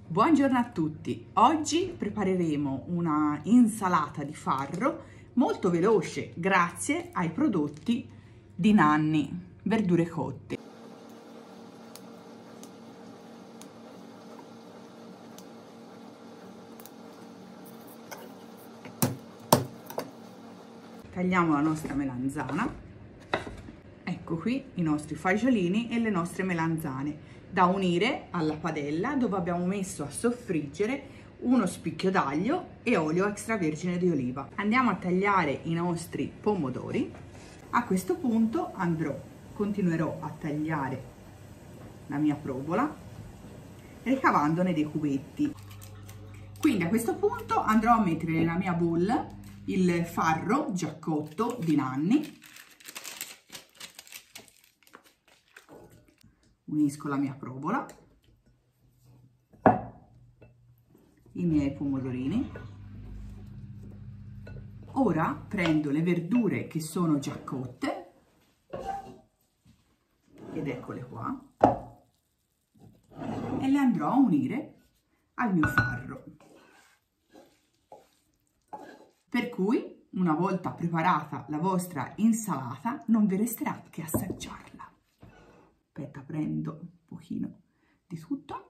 Buongiorno a tutti, oggi prepareremo una insalata di farro molto veloce grazie ai prodotti di Nanni, verdure cotte. Tagliamo la nostra melanzana, ecco qui i nostri fagiolini e le nostre melanzane da unire alla padella dove abbiamo messo a soffriggere uno spicchio d'aglio e olio extravergine di oliva. Andiamo a tagliare i nostri pomodori. A questo punto continuerò a tagliare la mia provola ricavandone dei cubetti. Quindi a questo punto andrò a mettere nella mia bowl il farro già cotto di Nanni. Unisco la mia provola, i miei pomodorini. Ora prendo le verdure che sono già cotte ed eccole qua e le andrò a unire al mio farro. Per cui, una volta preparata la vostra insalata, non vi resterà che assaggiarla. Aspetta, prendo un pochino di tutto.